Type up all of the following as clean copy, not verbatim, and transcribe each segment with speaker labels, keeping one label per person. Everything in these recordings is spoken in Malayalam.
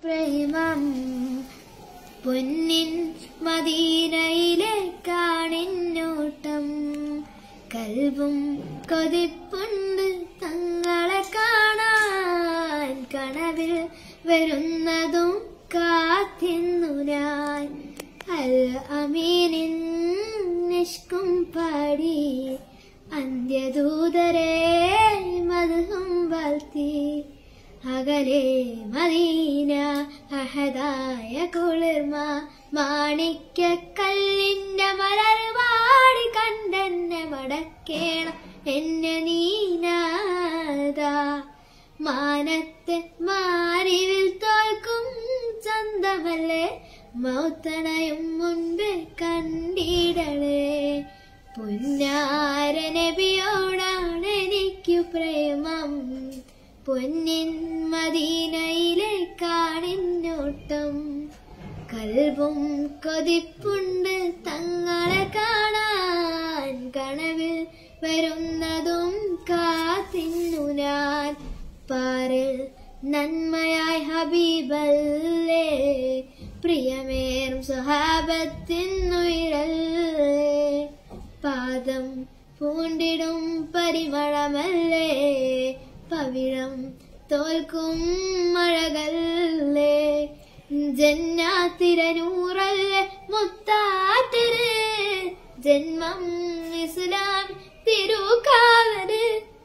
Speaker 1: പ്രേമം പൊന്നിൻ മദീനയിലേക്കാണെന്നോട്ടം കൽബും കൊതിപ്പുണ്ട് തങ്ങളെ കാണാൻ കനവിൽ വരുന്നതും കാത്തിന്നു ഞാൻ അൽ അമീനിൻ നിഷ്കും പാടി അന്ത്യദൂതരെ മദ്ഹും വാഴ്ത്തി അകലെ മദീന അഹദായ കുളിർമ മാണിക്യക്കല്ലിന്റെ മലർവാടി കണ്ടെന്നെ മടക്കേണം എന്നെ നീനാദ മാനത്തെ മാരിവിൽ തോൽക്കും ചന്തമല്ലേ മൗത്തണയും മുൻപേ കണ്ടിടണേ പുന്നാര നബിയോടാണ് എനിക്കു പ്രേമം പൊന്നിൻ മദീനയിലേക്കാണെന്നോട്ടം കൽബും കൊതിപ്പുണ്ട് തങ്ങളെ കാണാൻ കനവിൽ വരുന്നതും കാത്തിന്നു ഞാൻ പാരിൽ നന്മയായി ഹബീബല്ലേ പ്രിയമേറും സ്വഹാബത്തിനുയിരല്ലേ പാദം പൂണ്ടിടും പരിമളമല്ലേ പവിഴം തോൽക്കും മഴകല്ലേ ജന്നാത്തിരനൂറല്ലേ മുത്താത്തിര് ജന്മം ഇസ്ലാം തിരുക്കാവല്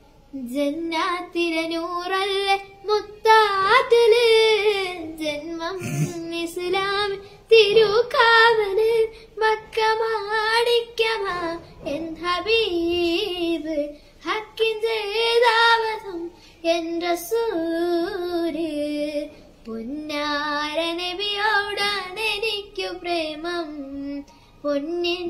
Speaker 1: ജന്നാത്തിരനൂറല്ലേ മുത്താത്തില് ജന്മം ഇസ്ലാം തിരുക്കാവല് മക്ക മാണിക്യമാ എൻ ഹബീബ് ഹക്കിൻ ചെയ്താവതും എൻ റസൂല് പുന്നാര നബിയോടാണ് എനിക്കു പ്രേമം പൊന്നിൻ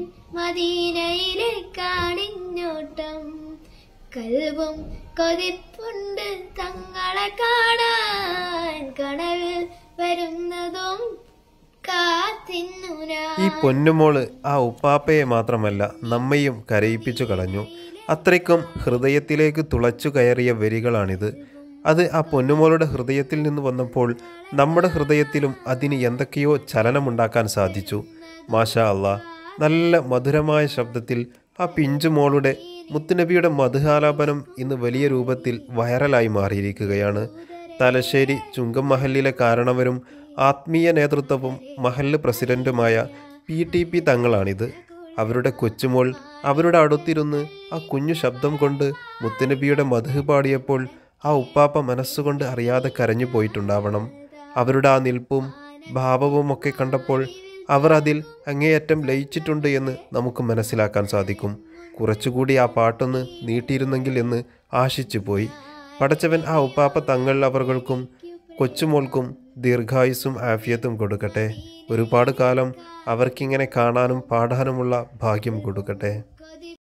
Speaker 1: മദീനയിലേക്കാണെന്നോട്ടം കൽബും കൊതിപ്പുണ്ട് തങ്ങളെ കാണാൻ കനവിൽ വരുന്നതും കാത്തിന്നു ഞാൻ.
Speaker 2: ഈ പൊന്നുമോള് ആ ഉപ്പാപ്പയെ മാത്രമല്ല നമ്മയും കരയിപ്പിച്ചു കളഞ്ഞു. അത്രയ്ക്കും ഹൃദയത്തിലേക്ക് തുളച്ചു കയറിയ വരികളാണിത്. അത് ആ പൊന്നുമോളുടെ ഹൃദയത്തിൽ നിന്ന് വന്നപ്പോൾ നമ്മുടെ ഹൃദയത്തിലും അതിന് എന്തൊക്കെയോ ചലനമുണ്ടാക്കാൻ സാധിച്ചു. മാഷാ അള്ളാ, നല്ല മധുരമായ ശബ്ദത്തിൽ ആ പിഞ്ചുമോളുടെ മുത്തുനബിയുടെ മധുഹാലാപനം ഇന്ന് വലിയ രൂപത്തിൽ വൈറലായി മാറിയിരിക്കുകയാണ്. തലശ്ശേരി ചുങ്കം മഹല്ലിലെ കാരണവരും ആത്മീയ നേതൃത്വവും മഹല്ല് പ്രസിഡന്റുമായ PTP തങ്ങളാണിത്. അവരുടെ കൊച്ചുമോൾ അവരുടെ അടുത്തിരുന്ന് ആ കുഞ്ഞു ശബ്ദം കൊണ്ട് മുത്തുനബിയുടെ മദ്ഹ് പാടിയപ്പോൾ ആ ഉപ്പാപ്പ മനസ്സുകൊണ്ട് അറിയാതെ കരഞ്ഞു പോയിട്ടുണ്ടാവണം. അവരുടെ ആ നിൽപ്പും ഭാവവും ഒക്കെ കണ്ടപ്പോൾ അവർ അതിൽ അങ്ങേയറ്റം ലയിച്ചിട്ടുണ്ട് എന്ന് നമുക്ക് മനസ്സിലാക്കാൻ സാധിക്കും. കുറച്ചുകൂടി ആ പാട്ടൊന്ന് നീട്ടിയിരുന്നെങ്കിൽ എന്ന് ആശിച്ചു പോയി. പടച്ചവൻ ആ ഉപ്പാപ്പ തങ്ങൾ അവർകൾക്കും കൊച്ചുമോൾക്കും ദീർഘായുസ്സും ആഫിയത്തും കൊടുക്കട്ടെ. ഒരുപാട് കാലം അവർക്കിങ്ങനെ കാണാനും പാടാനുമുള്ള ഭാഗ്യം കൊടുക്കട്ടെ.